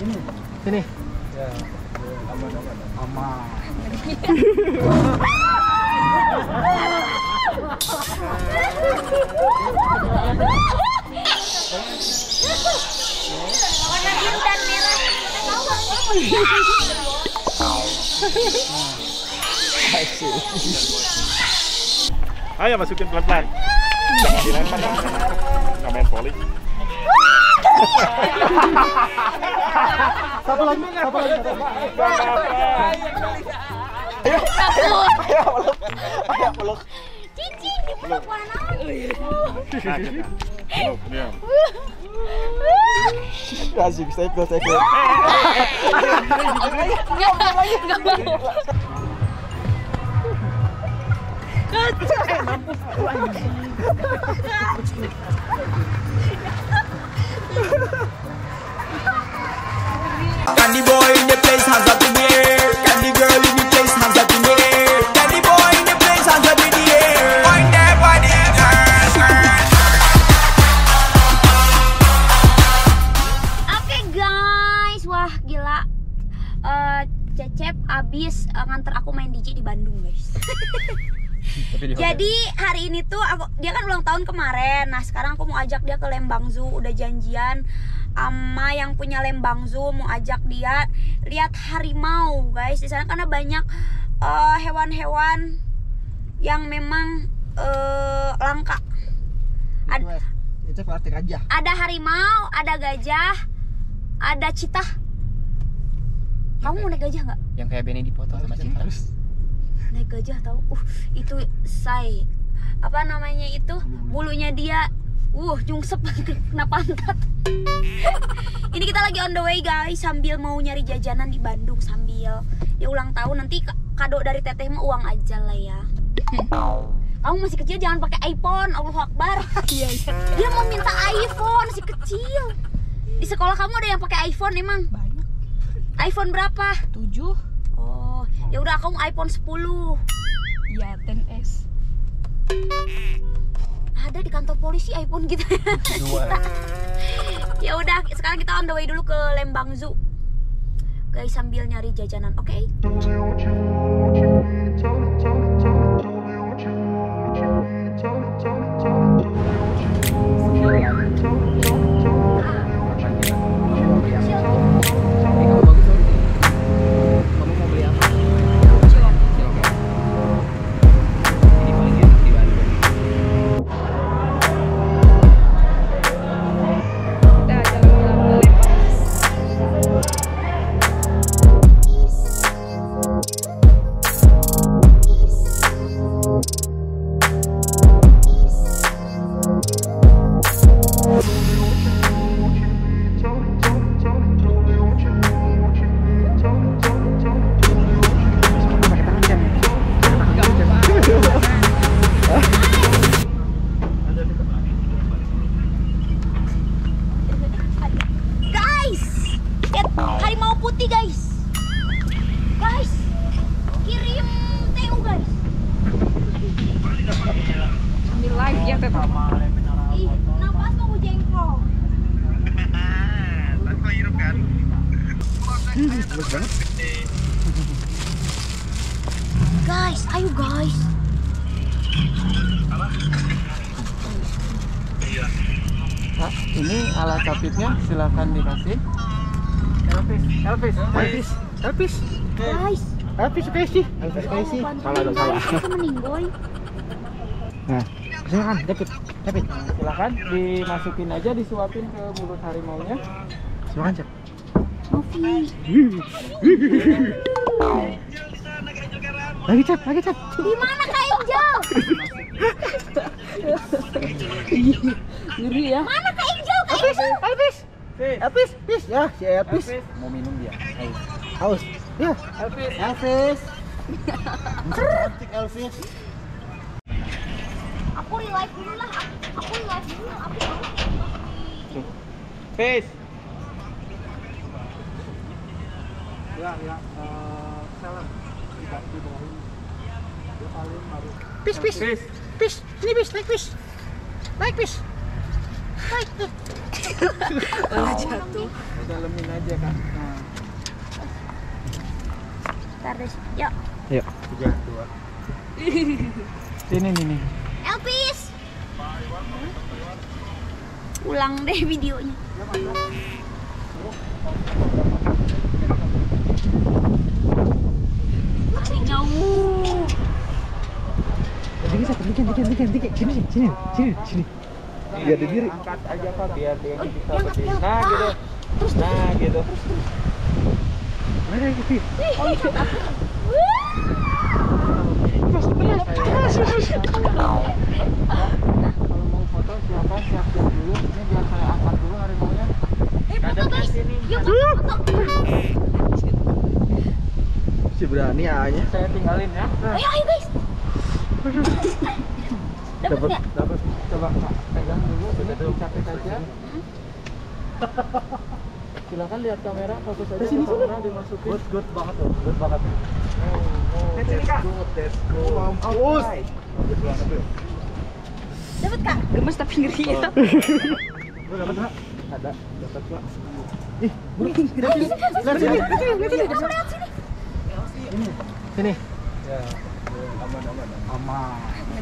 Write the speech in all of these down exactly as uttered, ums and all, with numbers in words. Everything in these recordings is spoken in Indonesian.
Ini. Sini. Ya. Aman, aman. Aman. Warna biru dan merah. Ayo masukin pelan-pelan. Jangan dilempar. Nggak main volley. Satu lagi, satu lagi. Ayo, ayo, ayo peluk, ayo peluk. Cici dipeluk mana? Nah, kita. Peluk, diam. Asik, saya ikut, saya ikut. Candy boy in the place, hands up in the air. Candy girl in the place, hands up in the air. Candy boy in the place, hands up in the air. Wind that body, girl, girl. Oke guys, wah gila. Eh, Cecep abis uh, nganter aku main D J di Bandung guys. Jadi hari ini tuh aku, dia kan ulang tahun kemarin. Nah sekarang aku mau ajak dia ke Lembang Zoo. Udah janjian sama yang punya Lembang Zoo, mau ajak dia lihat harimau guys. Di sana karena banyak hewan-hewan uh, yang memang uh, langka. Ad Itu arti gajah. ada harimau, ada gajah, ada citah. Kamu mau naik gajah nggak? Yang kayak Benny dipoto sama Cinta. Naik gajah tahu? Uh, itu say apa namanya itu bulunya dia, uh nyungsep kena pantat. Ini kita lagi on the way guys, sambil mau nyari jajanan di Bandung sambil dia ulang tahun. Nanti kado dari teteh mah uang aja lah ya. Kamu masih kecil jangan pakai iPhone, Allahu Akbar. Iya iya. Dia mau minta iPhone, masih kecil. Di sekolah kamu ada yang pakai iPhone emang? Banyak. iPhone berapa? tujuh. Oh, ya udah kamu iPhone sepuluh. Iya, ten S. Ada di kantor polisi iPhone gitu. Dua. Ya udah, sekarang kita on the way dulu ke Lembang Zoo. Guys, sambil nyari jajanan, oke? Okay? Guys, ayo guys. Nah, ini alat capitnya silakan dikasih. Elvis, Elvis, Elvis, Elvis, Guys. Elvis Casey, Elvis Casey. Salah dong, salah. Meninggoy. Nah, silakan capit, capit. Silakan dimasukin aja, disuapin ke mulut harimaunya. Silakan cep. Novi. Lagi cep, lagi cep. Di mana Kak Angel? Ngeri ya. Mana Kak Angel? Kak Angel. Elvis, Elvis, Elvis, ya si Elvis. Mau minum dia. Haus. Haus. Ya, Elvis. Elvis. Cantik Elvis. Aku relive dulu lah. Aku relive dulu. Aku mau. Face. Ya, ya. Uh, salah. Tidak dibawain. Dia paling harus. Pis, pis, pis. Ini pis, naik pis, naik pis, naik. Malah jatuh. dalemin aja kan. Nah, Ntar deh. Yuk. yuk. Tiga, dua. Sini nih nih. Elvis. Ulang deh videonya. Lari jauh. Dikit satu, dikit, dikit, dikit, dikit. Sini, sini, sini, sini. Biar berdiri. Angkat aja Pak, biar dia Oh, bisa yang- berdiri. yang- Nah, ah. gitu. Terus Nah, gitu. Mana gitu? Kalau mau foto siapa siap-siap dulu. Ini biar saya angkat dulu harimaunya. Eh, foto guys. Yuk foto, foto. Si berani A-nya. Saya tinggalin ya. Nah, Ayo, ayo guys. Dapat nggak? dapat. Coba Kak, pegang dulu. Ini dicapek aja. Silakan lihat kamera, fokus aja ke kamera, dimasukin. Good, good banget tuh, good banget. Lihat sini Kak. Good, that's good. Mampus. Good banget tuh. Dapat Kak. Gemes tapi ngeri ya. Lu dapat nggak? Ada, dapat Pak. Ih, bro, lihat sini, lihat sini, Lihat sini. sini. Ya, aman aman. Aman.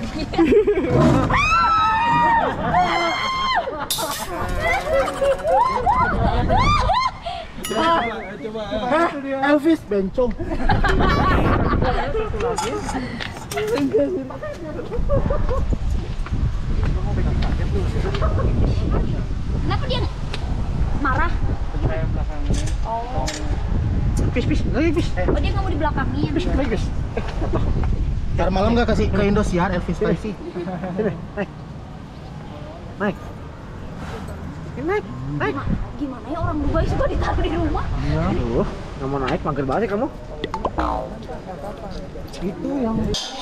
Coba. Hah? Elvis bencong. Satu lagi. Kenapa dia marah? Saya belakangnya. Oh. Fish, fish, lagi fish. Eh, Oh dia nggak mau dibelakangin. fish, lagi fish. Eh, apa? Ntar malam nggak kasih ke Indosiar Elvis Spicy. Sini, naik. Naik. Ini naik, naik. Gimana, gimana ya orang Dubai suka ditaruh di rumah? Aduh, nggak mau naik, mager banget ya kamu. Itu yang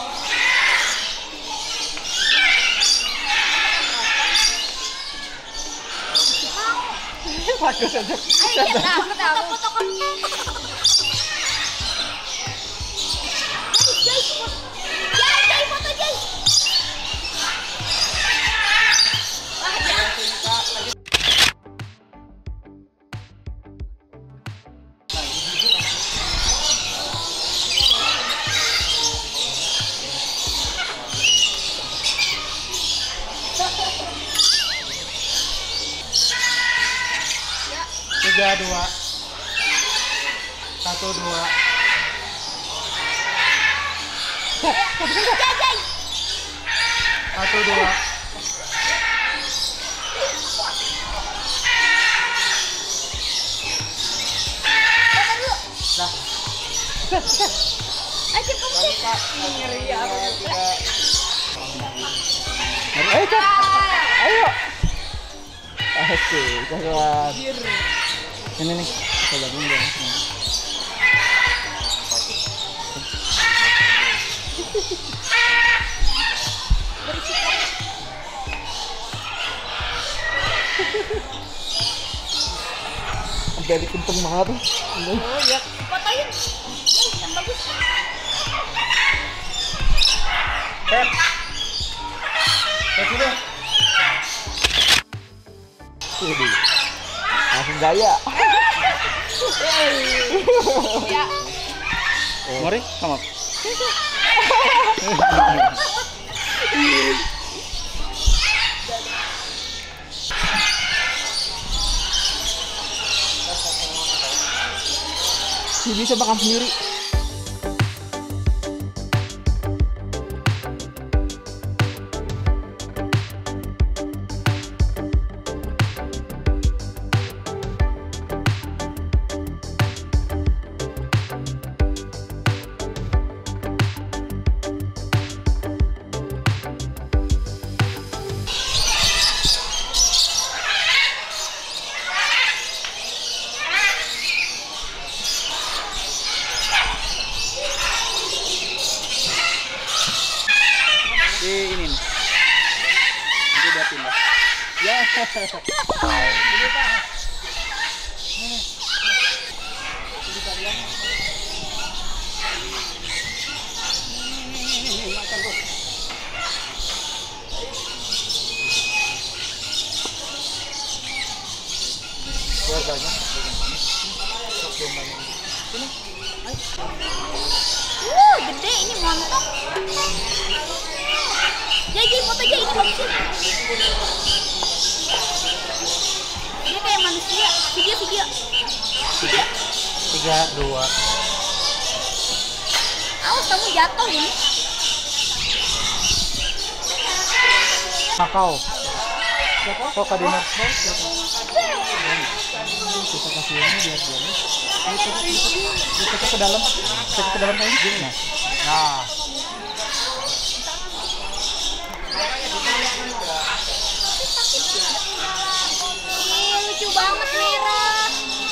Bagus aja. Ayo kita foto foto foto. Guys, guys, foto. Jai, Jai, foto Jai. Wah, dia. tiga, dua, satu, dua. Jai, Jai. Satu, dua. Foto dulu. Nah, Ayo kamu Cep. Ayo, Kak. Ayo. Asik, kawan. Ini nih, kita gabung ya. Jadi kenceng banget. Oh ya, fotoin. Jai, yang bagus. Pep. Pep udah. Widih. Langsung gaya. Ya. Mari, sama. Si bisa makan sendiri. Di ini nih. Nanti dia pindah. Ya. Ini Pak. Biar banyak. montok. Jadi foto aja ini bagus sih. Dia kayak manusia. Video video. Video. Tiga, dua. Awas kamu jatuh ini. Makau. Kok kadiner? Kita kasih ini biar biar. Kita ke dalam, kita ke dalam kayak gini. Nah. Nah. Ih, lucu banget merah.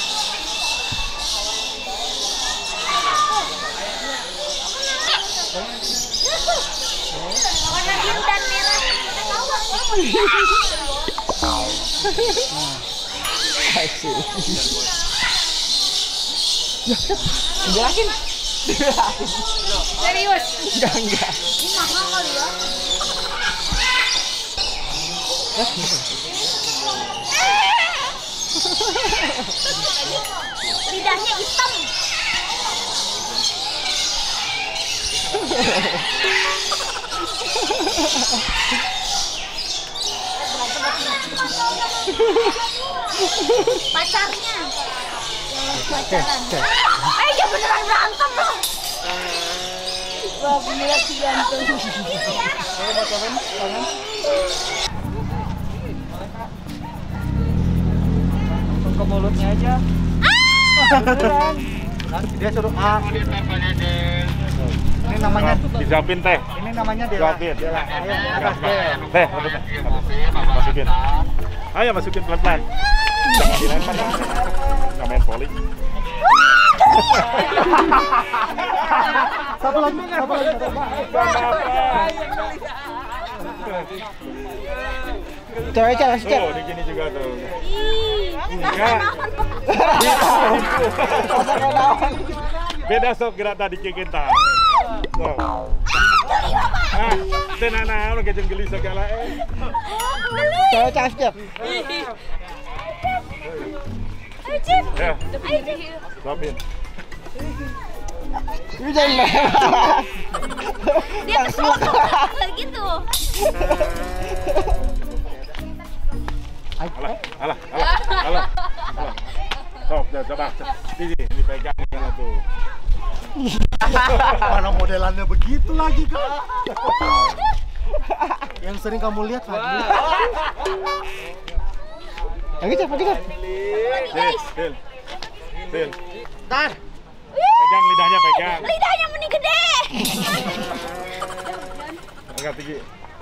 Warna biru dan merah. Jelasin. Serius? Enggak, enggak. Ini mahal kali ya. Lidahnya hitam. Pacarnya. Pacaran. Eh, dia beneran berantem loh. Wah, beneran si jantung. Langsung ke mulutnya aja. Beneran. Dia suruh A. Ini namanya Dijapin teh. ini namanya Dela. Dijapin. Dela. Ayo, atas Del. Teh, masukin. Ayo masukin pelan-pelan. Jangan dilempar. Nggak main volley. Satu lagi, satu lagi. Coba aja, Tuh, di sini juga tuh. Ih, Enggak. Beda sok gerak tadi ke kita. Tuh. Ah, tenana orang kejeng geli segala eh. Coba cas Cep. ayo Cip. Ya, Ayo Cip. suapin. Ini jangan. Dia kesel gitu. Alah, alah, alah, alah. Sok, coba. Di sini, dipegang yang tuh. Mana modelannya begitu lagi kak? Yang sering kamu lihat Fadli. Lagi Cep, lagi Cep. Del, del, del. Tar. Pegang lidahnya, pegang. Lidahnya mending gede. Angkat tinggi.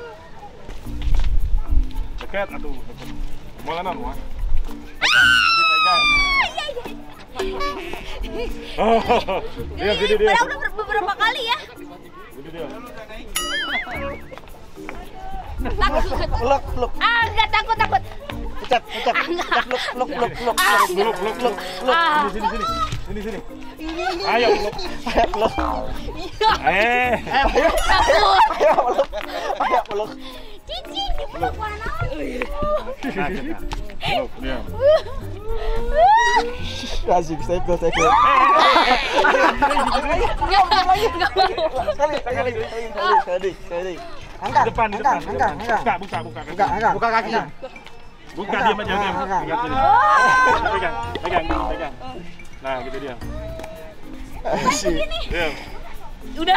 Deket, atuh. Mau kan mau? Pegang, dipegang. Oh, dia gini dia. Padahal udah beberapa kali ya. Gini dia. Takut. Peluk, peluk. Ah, enggak takut takut. Pecat, pecat. Pecat, peluk, peluk, peluk, peluk. Ah, Peluk, peluk, peluk. Ah. Sini, sini, sini. Sini, sini. Ayo peluk. Ayo peluk. Eh. Ayo, ayo. Takut. Ayo peluk. Ayo peluk. Cici, dipeluk mana? Nah, kita. Peluk, diam. Asik, seko, seko. Sekali, sekali, sekali, sekali, sekali. Angkat, Depan, di angkat, depan. angkat, angkat. Buka, buka, buka. Angkat, angkat. Buka kakinya. Buka, diam aja, diam. Angkat. Angkat sini. Pegang, pegang, pegang. Nah, gitu dia. Asik. Diam. Udah.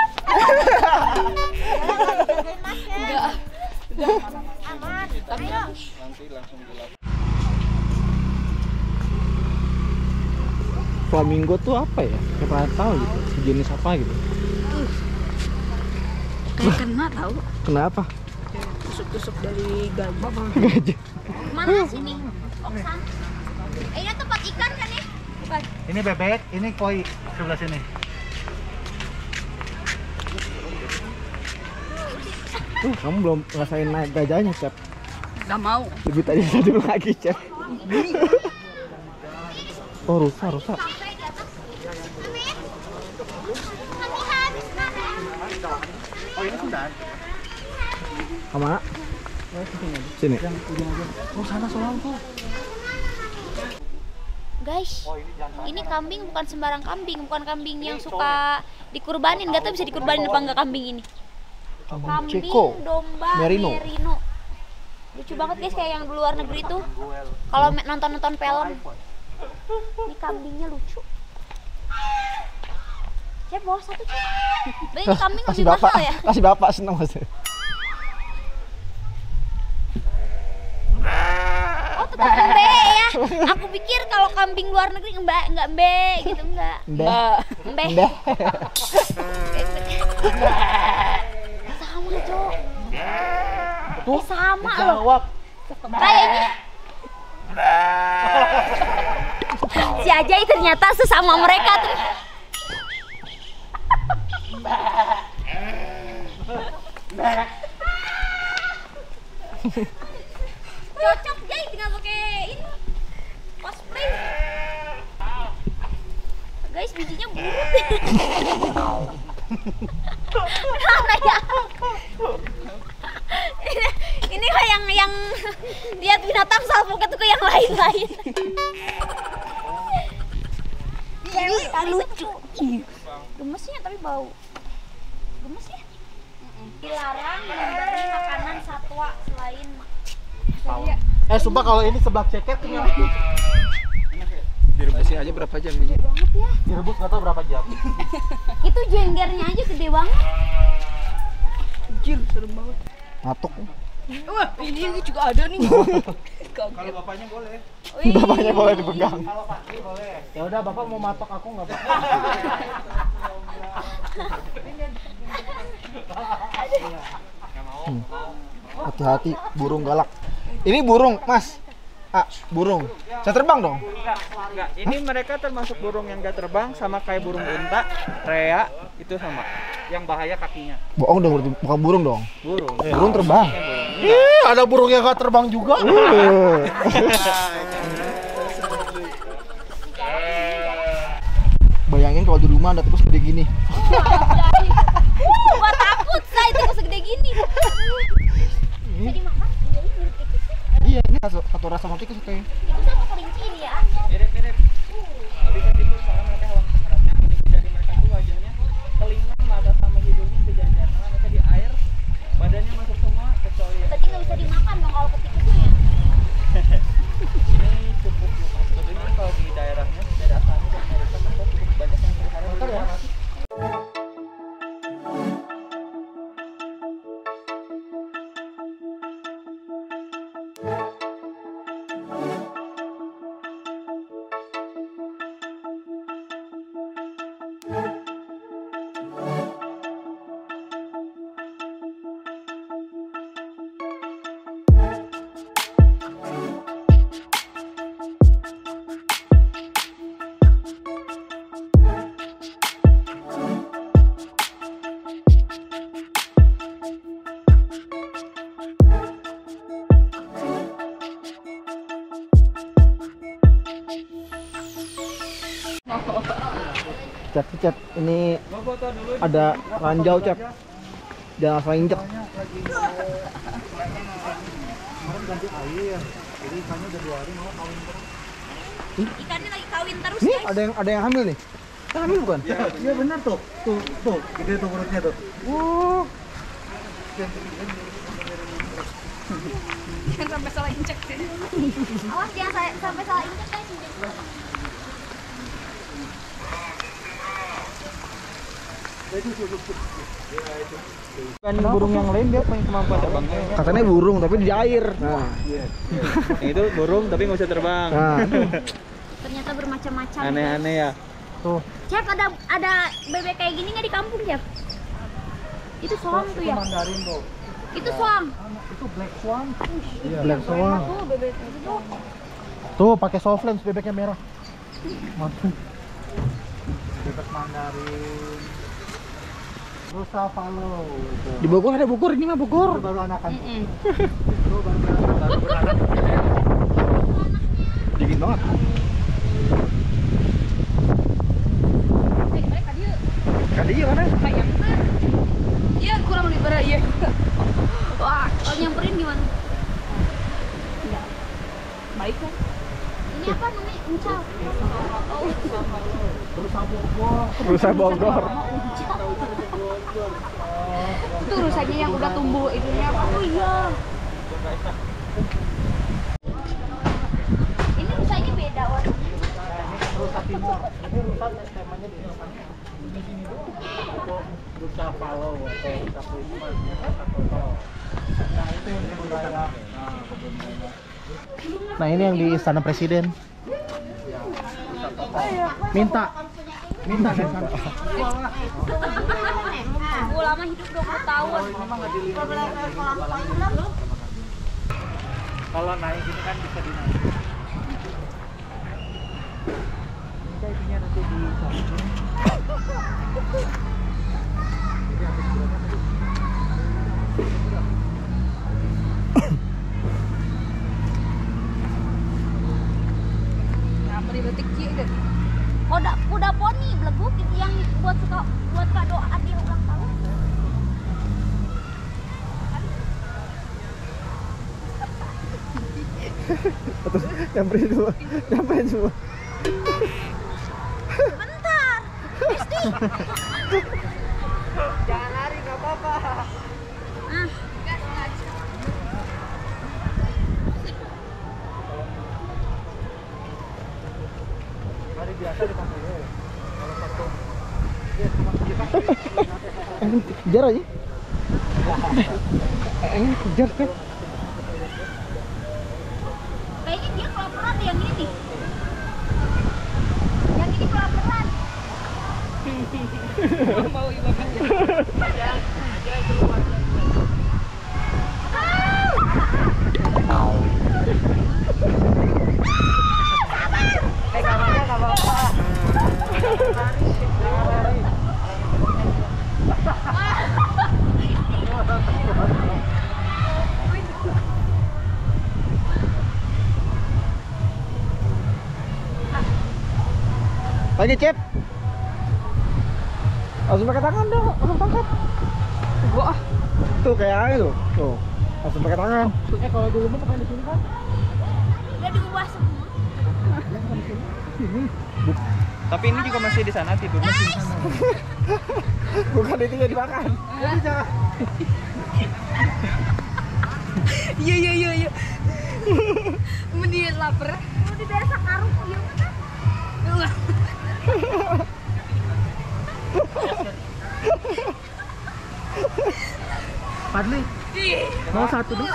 Flamingo tuh apa ya? Kayak pernah tahu gitu. Sejenis apa gitu. Kayak kena tahu. Kenapa? Tusuk-tusuk dari gajah. Gajah. Mana sini? Oksan. Eh, ini tempat ikan kan ya? Bukan. Ini bebek, ini koi sebelah sini. Uh, kamu belum ngerasain naik gajahnya, Cep. Gak mau. Lebih tadi satu lagi, Cep. Oh, rusak, rusak. Sampai di atas. Amin. Kami habis makan. Oh ini sudah. Kemana? Sini. Oh sana soal tuh. Guys, ini kambing bukan sembarang kambing, bukan kambing yang suka dikurbanin. Gak tau bisa dikurbanin apa enggak kambing ini. Kambing Ceko. domba Merino. merino. Lucu banget guys, kayak yang di luar negeri tuh. Kalau nonton-nonton film. Ini kambingnya lucu. Cep, bawa satu Cep. Ini kambing Kasih lebih bapak, mahal ya. kasih bapak senang mas. Oh tetap embe ya. Aku pikir kalau kambing luar negeri mbak nggak embe gitu enggak. Mbak. Embe. Mbak. Sama Cok. Eh, sama loh. Kayaknya. Si Ajay ternyata sesama mereka tuh. Cocok Jay tinggal pakai ini cosplay. Guys, bijinya buruk. Kenapa ya? Ini, ini kok yang yang lihat binatang salpoket tuh ke yang lain-lain. Ini lucu. Gemesnya tapi bau. Gemes ya? Dilarang memberi makanan satwa selain Eh sumpah kalau ini seblak ceker kenyal. Direbusin aja berapa jam ini? banget ya. Direbus nggak tahu berapa jam. Itu jenggernya aja gede banget. Anjir, serem banget. Matuk. Wah, ini juga ada nih. Kalau bapaknya boleh. Wih. Bapaknya boleh dipegang. Kalau pasti boleh. Ya udah bapak mau matok aku nggak apa-apa. Hmm. Hati-hati burung galak. Ini burung mas. Ah burung. Saya terbang dong. Enggak, enggak. Ini mereka termasuk burung yang gak terbang, sama kayak burung unta, rea, itu sama. Yang bahaya kakinya. Bohong dong, berarti bukan burung dong. Burung. Burung terbang. Burung. Ih, ada burung yang gak terbang juga. Bayangin kalau di rumah ada tikus gede gini. Uh, gua takut saya itu segede gini. Bisa dimakan? Jadi mirip tikus sih. Iya, ini satu, satu rasa sama tikus kayak. Tikus sama kelinci ini ya. Mirip-mirip. Bisa tikus soalnya mereka hewan pengeratnya. Unik dari mereka tuh wajahnya telinga, mata sama hidungnya sejajar. Karena mereka di air, badannya masuk semua kecuali yang Berarti nggak bisa dimakan dong kalau ke tikusnya ya. ini cukup lupa. Sebetulnya kalau di daerahnya, daerah sana dan Amerika mereka cukup banyak yang pelihara di rumah. Cep, cep, ini ada ranjau cep. Jangan asal injek. Ikannya lagi kawin terus Nih guys. ada yang ada yang hamil nih. Kan hamil bukan? Iya benar tuh. Tuh, tuh, gede tuh perutnya tuh. Wow. Jangan sampai salah injek. Awas jangan sa- sampai salah injek guys. Kan burung yang lain dia punya kemampuan terbangnya. Katanya burung tapi di air. Nah, Yang itu burung tapi nggak bisa terbang. nah. Ternyata bermacam-macam. Aneh-aneh ya. Tuh. Cep, ada ada bebek kayak gini nggak di kampung Cep? Itu soang tuh ya. Mandarin tuh. Itu soang. Itu black swan. Iya. Black swan. Tuh bebek itu tuh. Tuh pakai soft lens bebeknya merah. Mantap. Bebek Mandarin. Rusa Palo. Di Bogor ada Bogor, ini mah Bogor. Baru anakan. Mm-mm. Itu baru baru beranak. Dingin banget. Kan dia mana? Iya, kurang lebih berat ya. Wah, kalau nyamperin gimana? Baik kan? Ini apa namanya? Uncal. Rusa Bogor. Itu rusanya yang udah tumbuh itunya apa? Oh iya. Ini rusanya beda warnanya. Rusa Timor. Ini rusa temanya di depannya. Di sini dulu. Rusa Palau atau rusa Prisma atau nah itu yang kebun raya. Nah ini yang di Istana Presiden. Minta. Minta dari sana. Gue lama hidup dua puluh tahun. Kalau naik gini kan bisa dinaik. Ini kayaknya nanti di Nah, beri detik gitu. Kuda kuda poni beleguk itu yang buat suka buat kado hadiah ulang tahun. Nyamperin semua. Nyamperin semua. Bentar. Esti. jangan lari nggak apa-apa. Ah, Hari biasa di pantai. Kalau satu Kejar aja. Eh, kejar kan. kayaknya dia kelaparan deh yang ini nih. Yang ini kelaparan. Mau ibu makan. Eh kamarnya nggak apa-apa. Lagi Cep. Langsung pakai tangan dong, langsung tangkap. Gua ah. Tuh kayak aja tuh. Tuh. Langsung pakai tangan. Eh kalau dulu mah pakai di sini kan. Udah diubah semua. Tapi ini juga masih di sana tidur masih di sana. Bukan itu yang dimakan. Iya iya iya iya. Mending lapar. Mau diberesak karung ieu mah kan. Padli. Mau satu dong.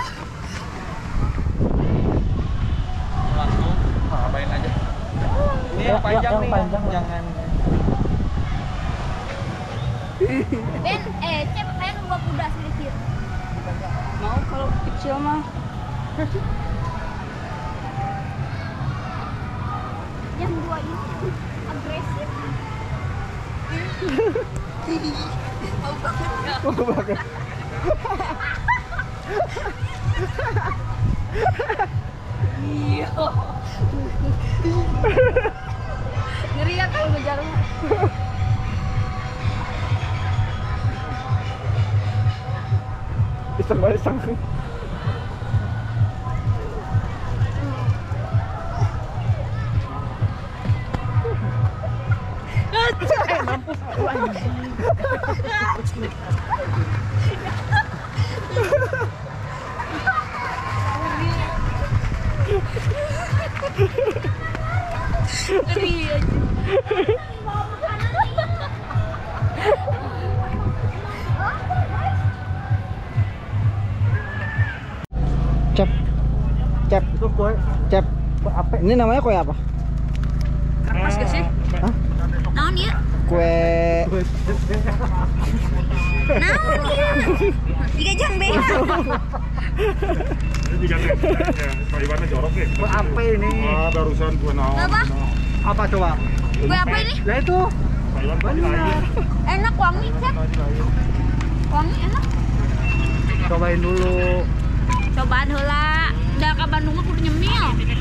Langsung cobain aja. Ini yang panjang nih, jangan. Ben, eh, Cep, saya nunggu kuda sedikit. Mau kalau kecil mah. Yang dua ini agresif. Mau banget. Iya. Ngeri ya kalau ngejarnya. Iseng banget iseng. Ngeri aja. Cep. Cep. Itu kue. Cep. Apa? Ini namanya kue apa? Kapas gak sih? Hah? Naon ya? Kue. Naon ya? Tiga jam be. Ini tiga teh. Pak Iwannya jorok ya. Kue apa ini? Ah, barusan kue naon. Apa? Apa coba? Kue apa ini? Nah itu. Pak Iwan tadi lain. Enak wangi, Cep. Tadi lain. Wangi enak. Cobain dulu. Cobaan heula. Da ka Bandung mah kudu nyemil.